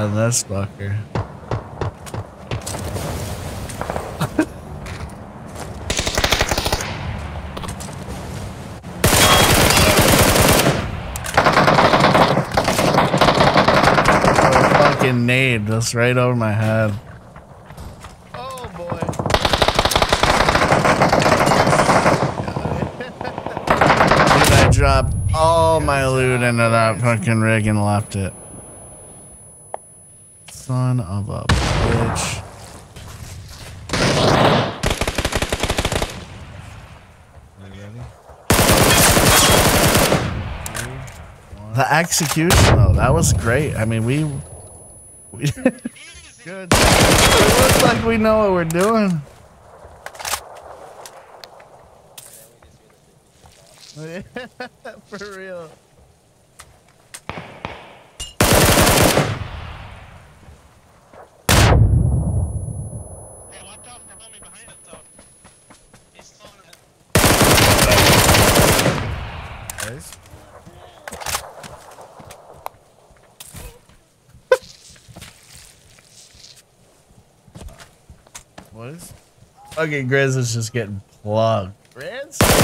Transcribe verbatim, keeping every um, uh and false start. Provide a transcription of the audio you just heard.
And this fucker. Fucking nade just right over my head. Oh boy. Dude, I dropped all my loot into that fucking rig and left it. Son of a bitch. Are you ready? The execution though, that was great. I mean, we we good. It looks like we know what we're doing. For real. Nice. What is? Okay, Grizz is just getting plugged. Grizz?